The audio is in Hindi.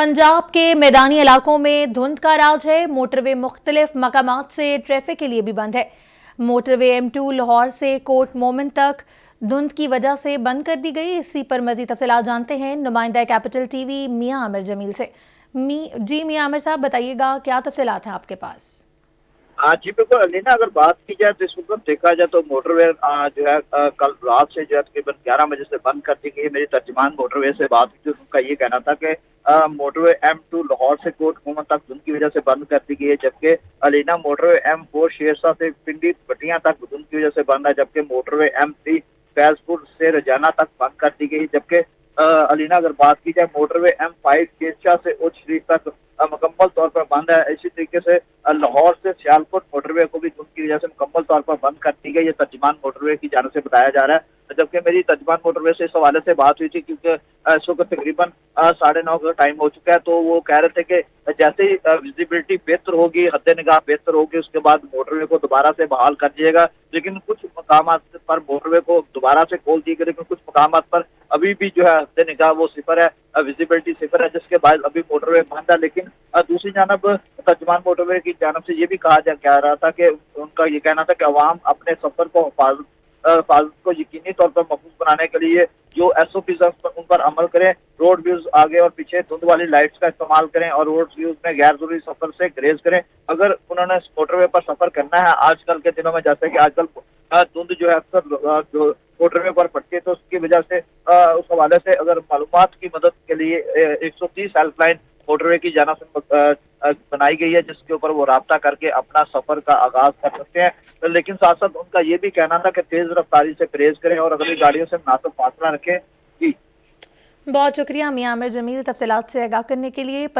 पंजाब के मैदानी इलाकों में धुंध का राज है। मोटरवे मुख्तलिफ मकामात से ट्रैफिक के लिए भी बंद है। मोटरवे M2 लाहौर से कोट मोमिन तक धुंध की वजह से बंद कर दी गई। इसी पर मजीद तफसीलात जानते हैं नुमाइंदा कैपिटल TV मियां आमिर जमील से। जी मियां आमिर साहब, बताइएगा क्या तफसीलात हैं आपके पास? जी बिल्कुल अलीना, अगर बात की जाए तो इस वक्त देखा जाए तो मोटरवे जो है कल रात से जो है तकरीबन 11 बजे से बंद कर दी गई है। मेरी तर्जुमान मोटरवे से बात हुई थी, उनका ये कहना था कि मोटरवे M2 लाहौर से कोट मोहम्मद तक धुंध की वजह से बंद कर दी गई है, जबकि अलीना मोटरवे M4 शेरशाह से पिंडी पटियां तक धुंध की वजह से बंद है, जबकि मोटरवे M3 फैजपुर से रजाना तक बंद कर दी गई। जबकि अलीना अगर बात की जाए मोटरवे M5 शेरशाह से उच्च शरीफ तक मुकम्मल तौर पर बंद है। इसी तरीके से लाहौर से सियालकोट मोटरवे को भी धुंध की वजह से मुकम्मल तौर पर बंद कर दी गई। ये तर्जुमान मोटरवे की जानिब से बताया जा रहा है, जबकि मेरी तर्जुमान मोटरवे से इस हवाले से बात हुई थी क्योंकि इस वक्त तकरीबन 9:30 का टाइम हो चुका है। तो वो कह रहे थे कि जैसे ही विजिबिलिटी बेहतर होगी, हद निगाह बेहतर होगी, उसके बाद मोटरवे को दोबारा से बहाल कर दिएगा। लेकिन कुछ मकामात पर मोटरवे को दोबारा से खोल दी गई, लेकिन कुछ मकामात पर अभी भी जो है हद निगाह वो सिफर है, विजिबिलिटी सिफर है, जिसके बाद अभी मोटरवे बंद है। लेकिन दूसरी जानब तर्जुमान मोटरवे की जानब से ये भी कह रहा था कि उनका ये कहना था कि अवाम अपने सफर को हिफाजत को यकीनी तौर पर महफूज बनाने के लिए जो SOPs उन पर अमल करें, रोड व्यूज आगे और पीछे धुंध वाली लाइट्स का इस्तेमाल करें और रोड व्यूज में गैर जरूरी सफर से ग्रेज करें। अगर उन्होंने मोटरवे पर सफर करना है आजकल के दिनों में, जैसे कि आजकल धुंध जो है अक्सर जो मोटरवे पर पड़ती है, तो उसकी वजह से उस हवाले से अगर मालूमात की मदद के लिए 130 हेल्पलाइन मोटरवे की जानिब से बनाई गई है, जिसके ऊपर वो राब्ता करके अपना सफर का आगाज कर सकते हैं। लेकिन साथ साथ उनका ये भी कहना था कि तेज रफ्तारी से परहेज करें और अगली गाड़ियों से मुनासिब फासला रखें। जी बहुत शुक्रिया मियां आमिर जमील तफसीलात से आगाह करने के लिए।